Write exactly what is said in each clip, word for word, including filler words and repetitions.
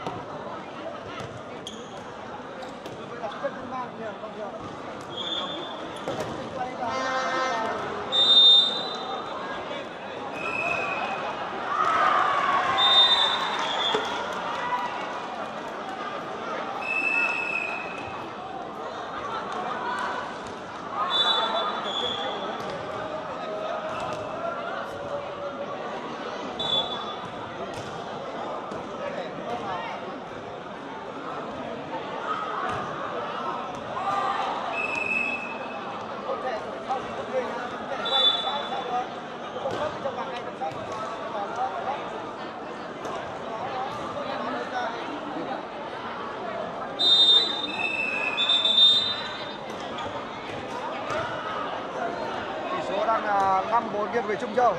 năm bốn nghiêng về Trung Châu.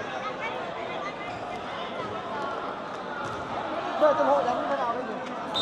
Bây giờ Tân Hội đánh như thế nào đây nhỉ?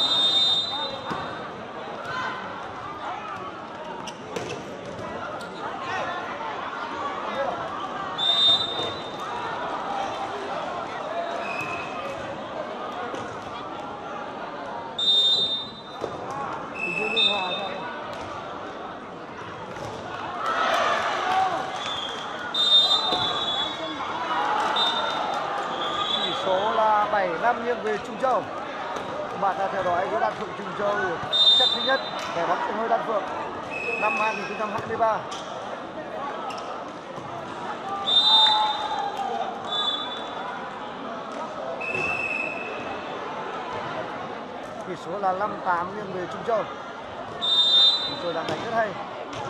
bảy năm nghiêng về Trung Châu. Bạn đã theo dõi với Đan Phượng Trung Châu set thứ nhất để bóng sân hơi Đan Phượng năm hai nghìn không trăm hai mươi ba. Tỷ số là năm tám nghiêng về Trung Châu. Trung Châu đang đánh rất hay.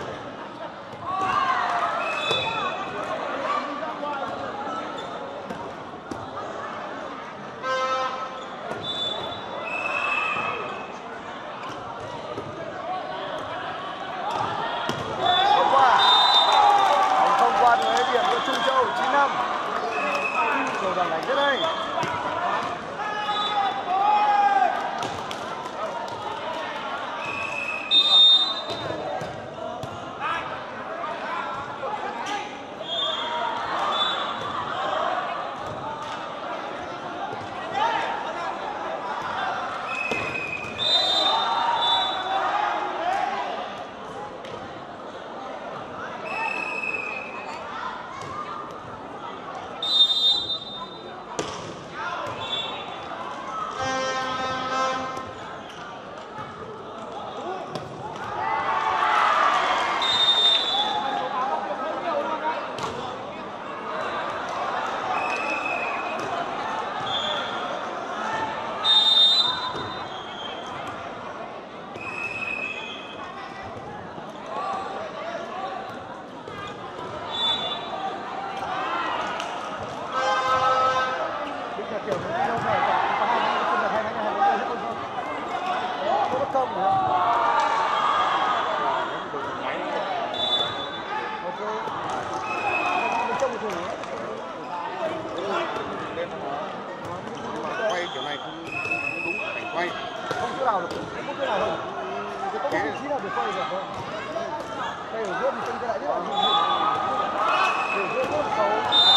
Quay kiểu này không đúng cảnh quay. Không chỗ nào được, không chỗ nào đâu. Chỉ có vị trí nào để quay được thôi. Đây ở giữa thì chân cái lại rất là nhiều. Ở giữa rất là xấu.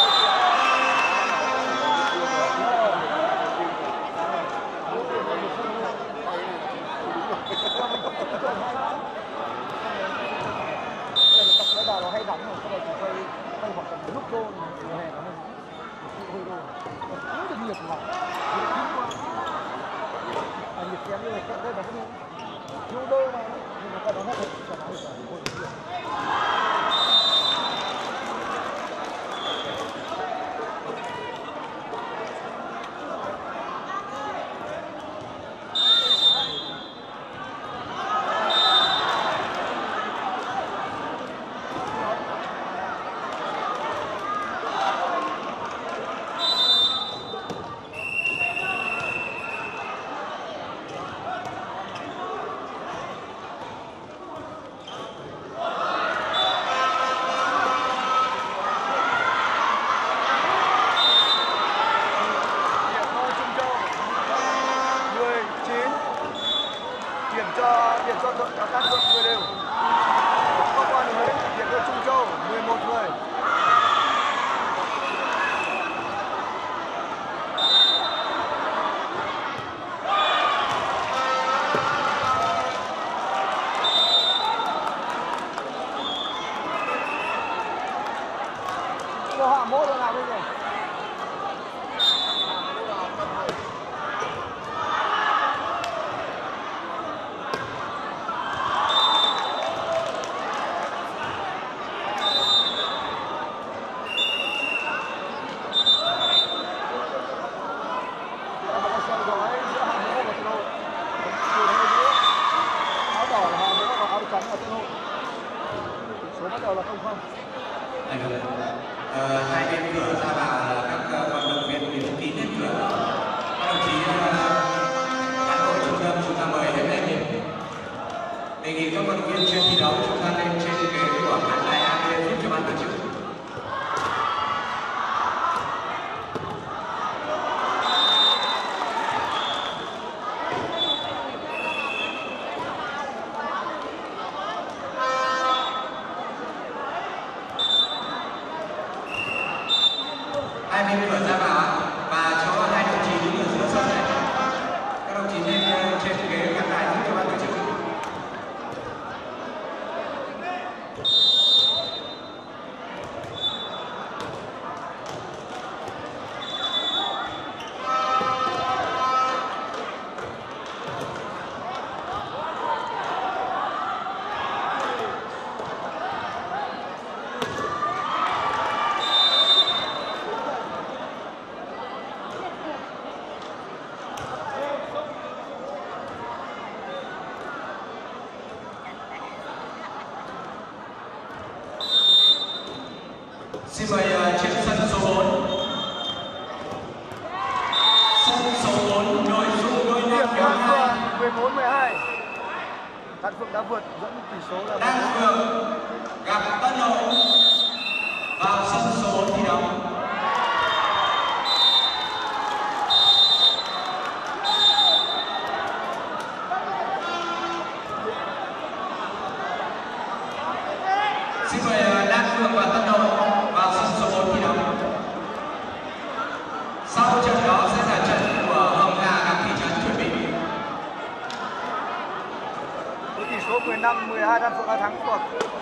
Cái bà nó hay đóng rồi, sau đó chỉ quay quay khoảng tầm lúc đô, mùa hè nó hơi đô. Nó được nhiệt mà. À, nhiệt kém như này, đây là cái thiếu đô mà, nhưng mà ta nó hết rồi, cho nó được. Điểm cho đội Đan Phượng mười đều. Không qua được hết, điểm cho Trung Châu mười một người. Xin mời uh, trên sân số bốn. Sân số bốn nội dung đôi Điểm nam Đan nhóm hai. Phượng mười bốn mười hai. Đan Phượng đã vượt dẫn tỷ số là Đan Phượng gặp Tân Hội vào sân số bốn thi đấu. Xin mời Đan Phượng và Tân Hội vào sân số bốn thi đấu. Sau trận đó sẽ là trận của Hồng Hà gặp Thị Trấn chuẩn bị. với tỷ số mười lăm mười hai Đan Phượng đã thắng cuộc.